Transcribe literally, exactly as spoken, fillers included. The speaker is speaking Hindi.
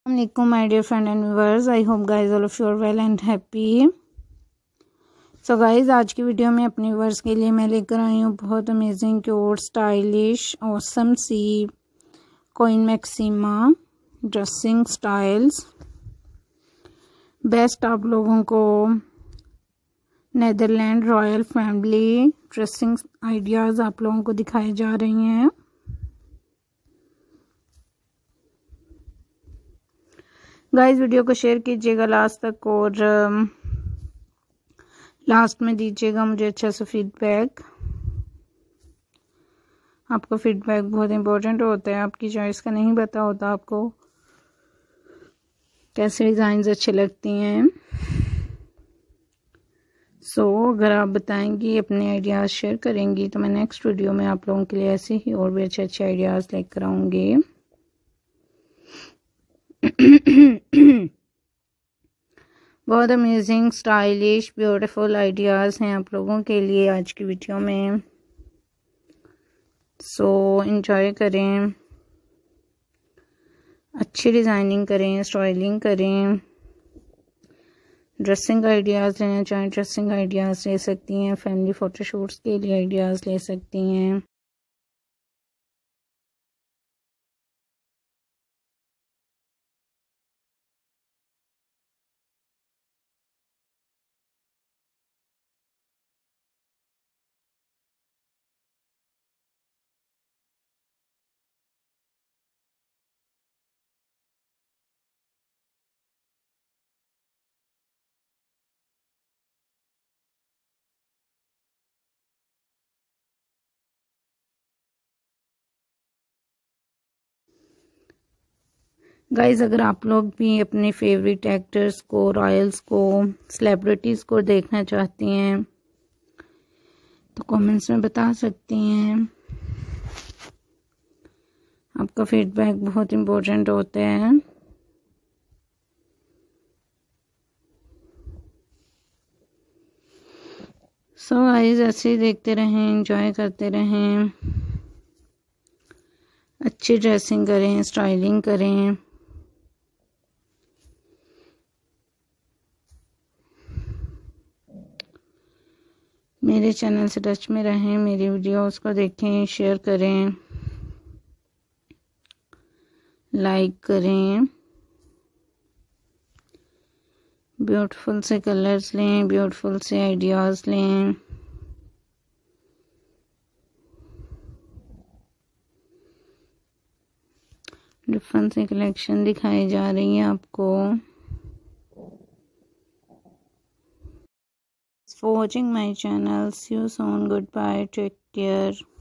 Assalamualaikum my dear friend and viewers, I hope guys all of you are well and happy. So guys, आज की वीडियो में अपने व्यूअर्स के लिए मैं लेकर आई हूँ बहुत अमेजिंग क्यूट स्टाइलिश ऑसम सी queen Maxima dressing styles. Best आप लोगों को Netherland royal family dressing ideas आप लोगों को दिखाए जा रही हैं। गाइस वीडियो को शेयर कीजिएगा लास्ट तक और लास्ट में दीजिएगा मुझे अच्छा सा फीडबैक। आपका फीडबैक बहुत इम्पोर्टेंट होता है, आपकी चॉइस का नहीं पता होता आपको कैसे डिज़ाइंस अच्छे लगती हैं। सो so, अगर आप बताएंगी अपने आइडियाज़ शेयर करेंगी तो मैं नेक्स्ट वीडियो में आप लोगों के लिए ऐसे ही और भी अच्छे अच्छे आइडियाज़ लेकर आऊँगी। बहुत अमेजिंग स्टाइलिश ब्यूटीफुल आइडियाज़ हैं आप लोगों के लिए आज की वीडियो में। सो एंजॉय करें, अच्छी डिज़ाइनिंग करें, स्टाइलिंग करें। ड्रेसिंग आइडियाज़ लेना चाहें ड्रेसिंग आइडियाज़ ले सकती हैं, फैमिली फ़ोटोशूट्स के लिए आइडियाज़ ले सकती हैं। गाइज़ अगर आप लोग भी अपने फेवरेट एक्टर्स को, रॉयल्स को, सेलिब्रिटीज़ को देखना चाहती हैं तो कमेंट्स में बता सकती हैं। आपका फीडबैक बहुत इम्पोर्टेंट होता है। सो गाइज़ ऐसे ही देखते रहें, एंजॉय करते रहें, अच्छी ड्रेसिंग करें, स्टाइलिंग करें। मेरे चैनल से टच में रहें, मेरी वीडियोस को देखें, शेयर करें, लाइक करें। ब्यूटीफुल से कलर्स लें, ब्यूटीफुल से आइडियाज़ लें। डिफरेंट से कलेक्शन दिखाई जा रही है आपको। For watching my channel, see you soon, goodbye, take care.